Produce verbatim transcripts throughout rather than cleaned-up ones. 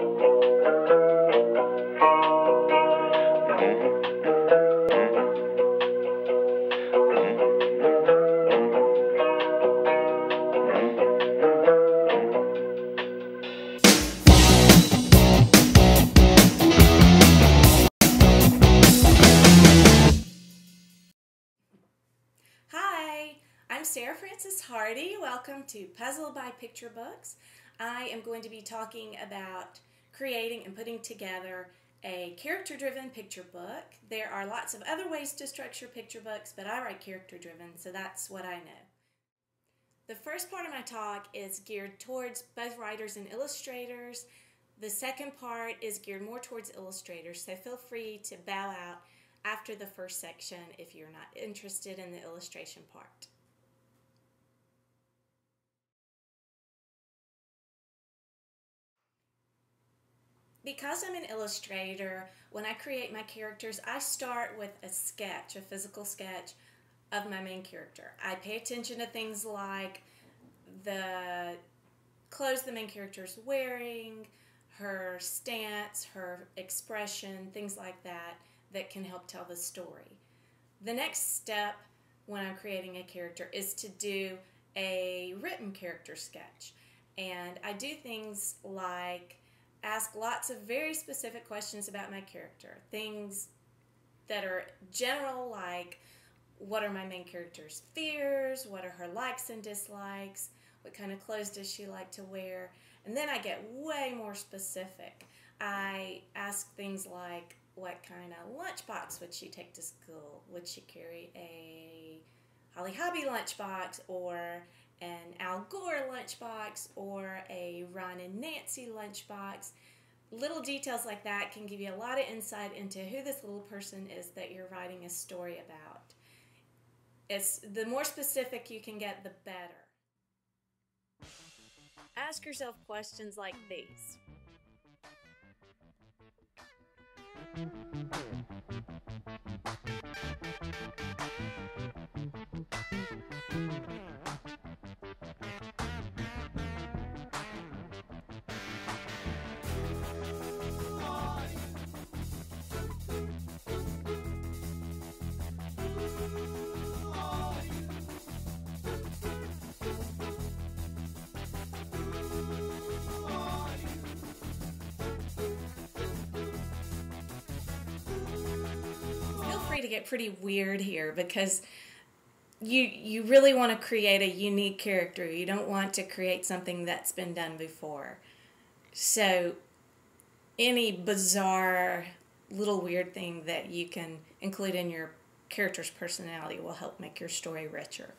I'm Sarah Frances Hardy. Welcome to Puzzle by Picture Books. I am going to be talking about creating and putting together a character-driven picture book. There are lots of other ways to structure picture books, but I write character-driven, so that's what I know. The first part of my talk is geared towards both writers and illustrators. The second part is geared more towards illustrators, so feel free to bow out after the first section if you're not interested in the illustration part. Because I'm an illustrator, when I create my characters, I start with a sketch, a physical sketch of my main character. I pay attention to things like the clothes the main character is wearing, her stance, her expression, things like that, that can help tell the story. The next step when I'm creating a character is to do a written character sketch. And I do things like ask lots of very specific questions about my character. Things that are general, like what are my main character's fears, what are her likes and dislikes, what kind of clothes does she like to wear, and then I get way more specific. I ask things like what kind of lunchbox would she take to school? Would she carry a Holly Hobby lunchbox, or an Al Gore lunchbox, or a Ron and Nancy lunchbox? Little details like that can give you a lot of insight into who this little person is that you're writing a story about. It's, the more specific you can get, the better. Ask yourself questions like these. To get pretty weird here, because you you really want to create a unique character. You don't want to create something that's been done before. So any bizarre little weird thing that you can include in your character's personality will help make your story richer.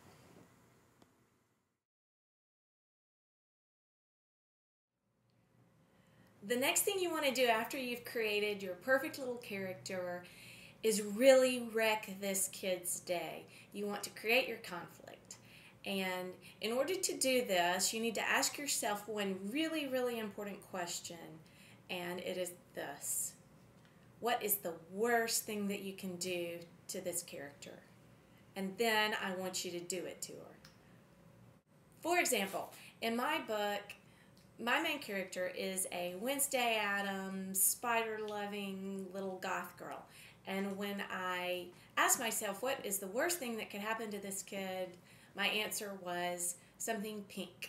The next thing you want to do after you've created your perfect little character is really wreck this kid's day. You want to create your conflict. And in order to do this, you need to ask yourself one really, really important question, and it is this. What is the worst thing that you can do to this character? And then I want you to do it to her. For example, in my book, my main character is a Wednesday Addams, spider-loving little goth girl. And when I asked myself, what is the worst thing that could happen to this kid, my answer was something pink.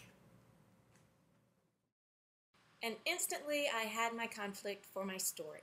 And instantly I had my conflict for my story.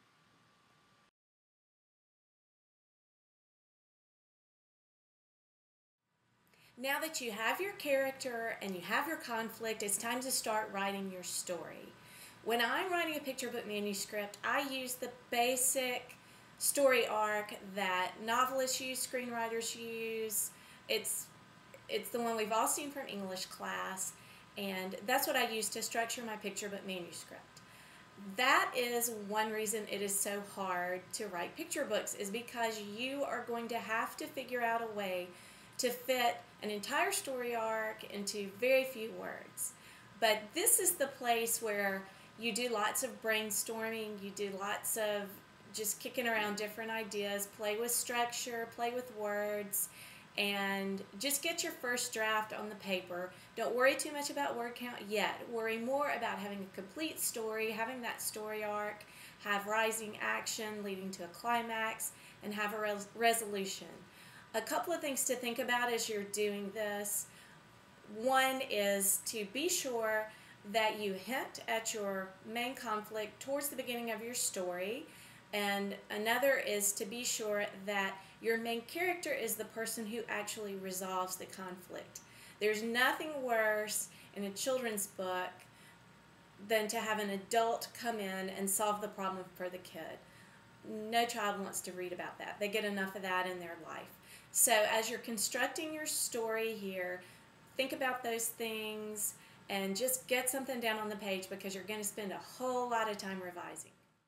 Now that you have your character and you have your conflict, it's time to start writing your story. When I'm writing a picture book manuscript, I use the basic story arc that novelists use, screenwriters use. It's, it's the one we've all seen from English class, and that's what I use to structure my picture book manuscript. That is one reason it is so hard to write picture books, is because you are going to have to figure out a way to fit an entire story arc into very few words. But this is the place where you do lots of brainstorming, you do lots of just kicking around different ideas, play with structure, play with words, and just get your first draft on the paper. Don't worry too much about word count yet. Worry more about having a complete story, having that story arc, have rising action leading to a climax, and have a res resolution. A couple of things to think about as you're doing this. One is to be sure that you hint at your main conflict towards the beginning of your story, and another is to be sure that your main character is the person who actually resolves the conflict. There's nothing worse in a children's book than to have an adult come in and solve the problem for the kid. No child wants to read about that. They get enough of that in their life. So as you're constructing your story here, think about those things and just get something down on the page, because you're going to spend a whole lot of time revising.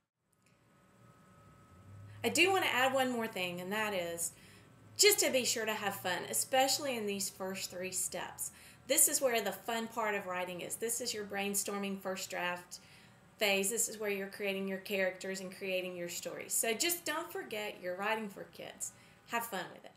I do want to add one more thing, and that is just to be sure to have fun, especially in these first three steps. This is where the fun part of writing is. This is your brainstorming first draft phase. This is where you're creating your characters and creating your stories. So just don't forget you're writing for kids. Have fun with it.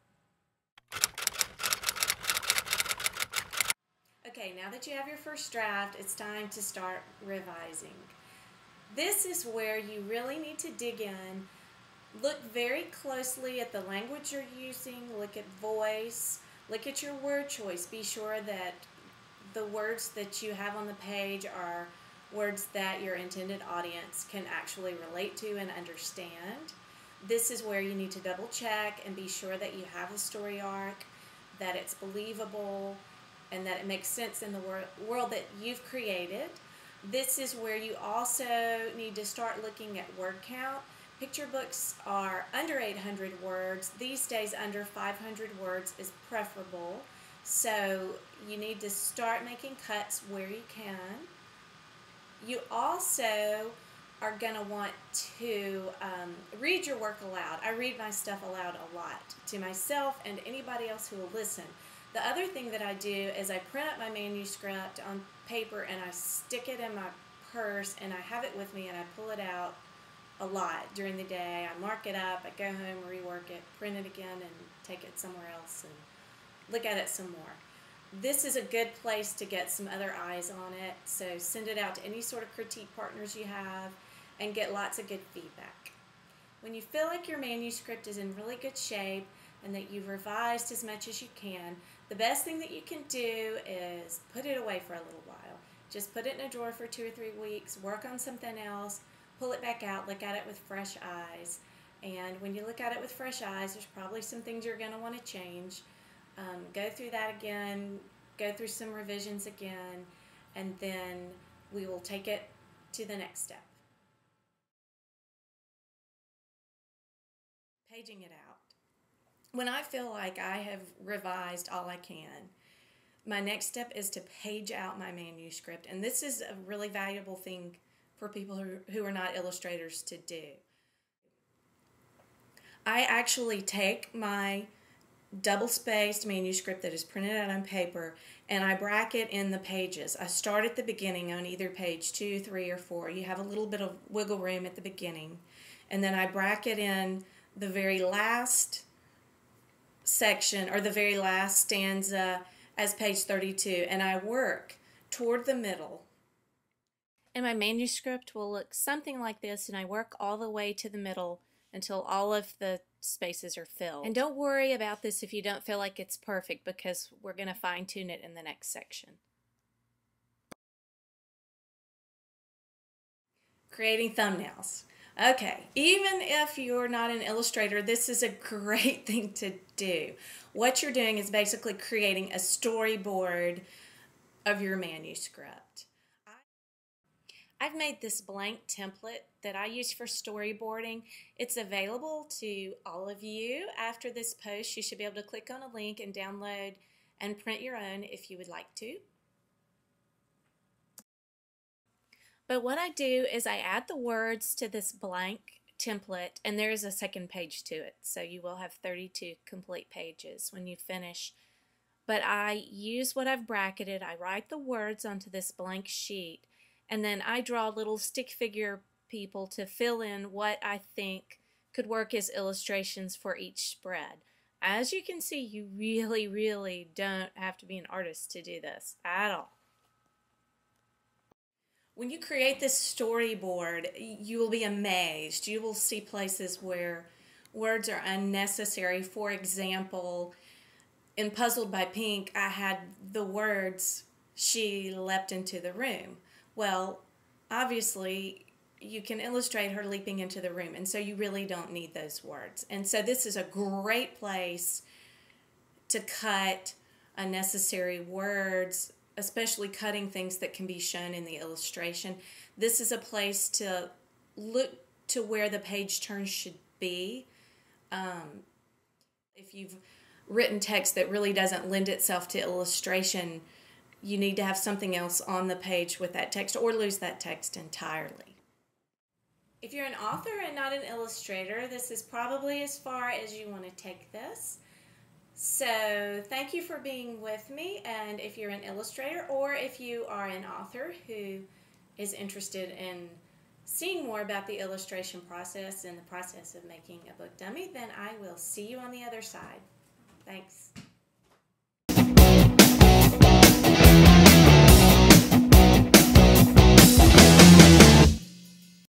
Okay, now that you have your first draft, it's time to start revising. This is where you really need to dig in. Look very closely at the language you're using. Look at voice. Look at your word choice. Be sure that the words that you have on the page are words that your intended audience can actually relate to and understand. This is where you need to double check and be sure that you have a story arc, that it's believable, and that it makes sense in the wor world that you've created. This is where you also need to start looking at word count. Picture books are under eight hundred words. These days, under five hundred words is preferable. So you need to start making cuts where you can. You also are going to want to um, read your work aloud. I read my stuff aloud a lot to myself and anybody else who will listen. The other thing that I do is I print up my manuscript on paper and I stick it in my purse and I have it with me and I pull it out a lot during the day. I mark it up, I go home, rework it, print it again, and take it somewhere else and look at it some more. This is a good place to get some other eyes on it, so send it out to any sort of critique partners you have and get lots of good feedback. When you feel like your manuscript is in really good shape and that you've revised as much as you can, the best thing that you can do is put it away for a little while. Just put it in a drawer for two or three weeks, work on something else, pull it back out, look at it with fresh eyes. And when you look at it with fresh eyes, there's probably some things you're going to want to change. Um, go through that again, go through some revisions again, and then we will take it to the next step. Paging it out. When I feel like I have revised all I can, my next step is to page out my manuscript, and this is a really valuable thing for people who, who are not illustrators to do. I actually take my double-spaced manuscript that is printed out on paper and I bracket in the pages. I start at the beginning on either page two, three, or four. You have a little bit of wiggle room at the beginning, and then I bracket in the very last section or the very last stanza as page thirty-two, and I work toward the middle. And my manuscript will look something like this, and I work all the way to the middle until all of the spaces are filled. And don't worry about this if you don't feel like it's perfect, because we're going to fine-tune it in the next section. Creating thumbnails. Okay, even if you're not an illustrator, this is a great thing to do. What you're doing is basically creating a storyboard of your manuscript. I've made this blank template that I use for storyboarding. It's available to all of you. After this post, you should be able to click on a link and download and print your own if you would like to. But what I do is I add the words to this blank template, and there is a second page to it. So you will have thirty-two complete pages when you finish. But I use what I've bracketed. I write the words onto this blank sheet, and then I draw little stick figure people to fill in what I think could work as illustrations for each spread. As you can see, you really, really don't have to be an artist to do this at all. When you create this storyboard, you will be amazed. You will see places where words are unnecessary. For example, in Puzzled by Pink, I had the words, "She leapt into the room." Well, obviously, you can illustrate her leaping into the room, and so you really don't need those words. And so this is a great place to cut unnecessary words, especially cutting things that can be shown in the illustration. This is a place to look to where the page turns should be. Um, if you've written text that really doesn't lend itself to illustration, you need to have something else on the page with that text, or lose that text entirely. If you're an author and not an illustrator, this is probably as far as you want to take this. So thank you for being with me, and if you're an illustrator or if you are an author who is interested in seeing more about the illustration process and the process of making a book dummy, then I will see you on the other side. Thanks.